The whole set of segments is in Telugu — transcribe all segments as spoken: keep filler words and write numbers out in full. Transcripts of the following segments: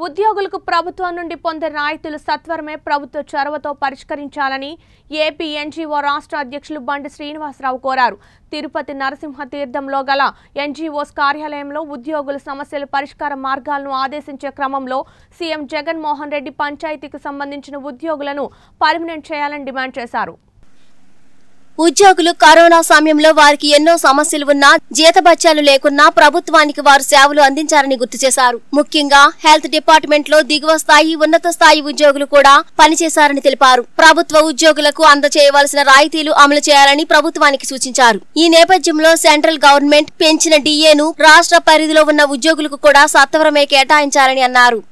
ఉద్యోగులకు ప్రభుత్వం నుండి పొందే రాయితీలు సత్వరమే ప్రభుత్వ చొరవతో పరిష్కరించాలని ఏపీ ఎన్జీఓ రాష్ట్ర అధ్యక్షులు బండి శ్రీనివాసరావు కోరారు. తిరుపతి నరసింహ తీర్థంలో గల ఎన్జీఓస్ కార్యాలయంలో ఉద్యోగుల సమస్యల పరిష్కార మార్గాలను ఆదేశించే క్రమంలో సీఎం జగన్ మోహన్ రెడ్డి పంచాయతీకి సంబంధించిన ఉద్యోగులను పర్మనెంట్ చేయాలని డిమాండ్ చేశారు. ఉద్యోగులు కరోనా సమయంలో వారికి ఎన్నో సమస్యలు ఉన్నా జీతభత్యాలు లేకున్నా ప్రభుత్వానికి వారు సేవలు అందించారని గుర్తు చేశారు. ముఖ్యంగా హెల్త్ డిపార్ట్మెంట్ లో దిగువ స్థాయి ఉన్నత స్థాయి ఉద్యోగులు కూడా పనిచేశారని తెలిపారు. ప్రభుత్వ ఉద్యోగులకు అందజేయవలసిన రాయితీలు అమలు చేయాలని ప్రభుత్వానికి సూచించారు. ఈ నేపథ్యంలో సెంట్రల్ గవర్నమెంట్ పెంచిన డిఏను రాష్ట్ర పరిధిలో ఉన్న ఉద్యోగులకు కూడా సత్వరమే కేటాయించాలని అన్నారు.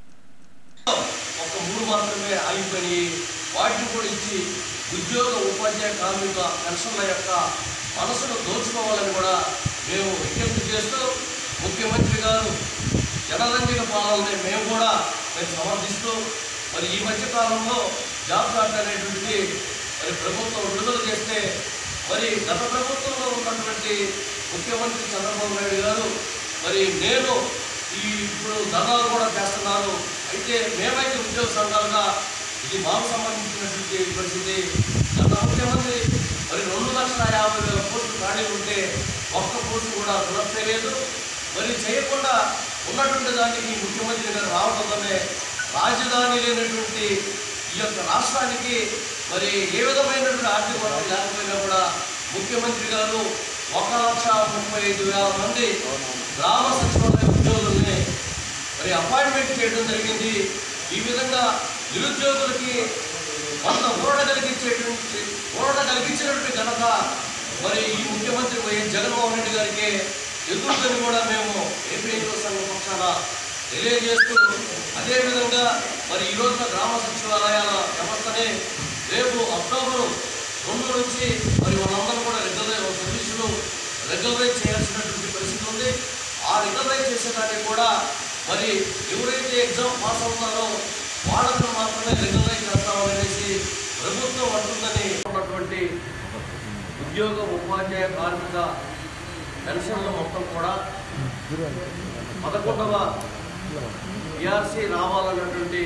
ఉద్యోగ ఉపాధ్యాయ కార్మిక పెన్షన్ల యొక్క మనసును దోచుకోవాలని కూడా మేము విజ్ఞప్తి చేస్తూ ముఖ్యమంత్రి గారు జనరంజక పాలనని మేము కూడా మేము సమర్థిస్తూ మరి ఈ మధ్య కాలంలో జాబ్ కార్డ్ అనేటువంటిది మరి ప్రభుత్వం విడుదల చేస్తే మరి గత ప్రభుత్వంలో ఉన్నటువంటి ముఖ్యమంత్రి చంద్రబాబు నాయుడు గారు మరి నేను ఈ ఇప్పుడు ధర్నాలు కూడా చేస్తున్నారు. అయితే మేమైతే ఉద్యోగ సంఘాలుగా ఇది మాకు సంబంధించినటువంటి పరిస్థితి. గత ముఖ్యమంత్రి మరి రెండు లక్షల యాభై వేల పోస్టులు ఖాళీ ఉంటే ఒక్క పోస్టు కూడా ఫిలప్ చేయలేదు. మరి చేయకుండా ఉన్నటువంటి దానికి ముఖ్యమంత్రి గారు రావడంతోనే రాజధాని లేనటువంటి ఈ యొక్క రాష్ట్రానికి మరి ఏ విధమైనటువంటి ఆర్థిక వనరులు లేకపోయినా కూడా ముఖ్యమంత్రి గారు ఒక లక్ష ముప్పై ఐదు వేల మంది గ్రామ సచివాలయ ఉద్యోగుల్ని మరి అపాయింట్మెంట్ చేయడం జరిగింది. ఈ విధంగా నిరుద్యోగులకి కొంత ఊరట కలిగించేటువంటి ఊరట కలిగించినటువంటి ఘనత మరి ఈ ముఖ్యమంత్రి వైఎస్ జగన్మోహన్ రెడ్డి గారికి ఎదురుదని కూడా మేము ఏపీ సంఘ పక్షాన తెలియజేస్తూ అదేవిధంగా మరి ఈ రోజున గ్రామ సచివాలయాల వ్యవస్థని రేపు అక్టోబరు రెండు నుంచి మరి వాళ్ళందరూ కూడా రెగ్యులర్ సర్వీసులు రెగ్యులరైజ్ చేయాల్సినటువంటి పరిస్థితి ఉంది. ఆ రెగ్యులరైజ్ చేసేదానికి కూడా మరి ఎవరైతే ఎగ్జామ్ పాస్ అవుతారో వాళ్ళను మాత్రమే రెగ్యులరైజ్ చేస్తామనేసి ప్రభుత్వం అంటుందని ఉన్నటువంటి ఉద్యోగ ఉపాధ్యాయ కార్మిక పెన్షన్లు మొత్తం కూడా పదకొండవ ఈఆర్సీ రావాలన్నటువంటి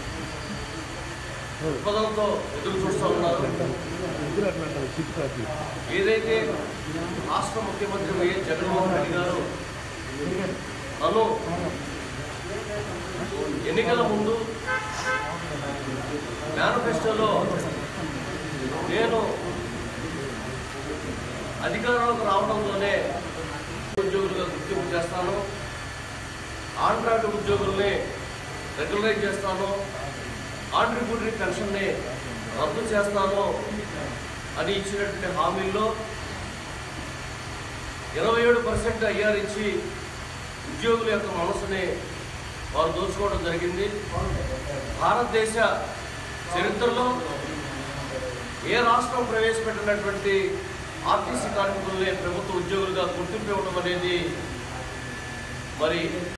దృక్పథంతో ఎదురు చూస్తూ ఉన్నారు. ఏదైతే రాష్ట్ర ముఖ్యమంత్రి వైఎస్ జగన్మోహన్ రెడ్డి గారు తను ఎన్నికల ముందు మేనిఫెస్టోలో నేను అధికారంలోకి రావడంతోనే ఉద్యోగులుగా గుర్తింపు చేస్తాను, కాంట్రాక్ట్ ఉద్యోగుల్ని రెగ్యులరైజ్ చేస్తాను, కాంట్రిబ్యూటరీ పెన్షన్ని రద్దు చేస్తాను అని ఇచ్చినటువంటి హామీల్లో ఇరవై ఏడు పర్సెంట్ ఐఆర్ ఇచ్చి ఉద్యోగుల యొక్క మనసుని వారు దోచుకోవడం జరిగింది. భారతదేశ చరిత్రలో ఏ రాష్ట్రం ప్రవేశపెట్టినటువంటి ఆర్టీసీ కార్మికుల్ని ప్రభుత్వ ఉద్యోగులుగా గుర్తింపు ఇవ్వడం అనేది మరి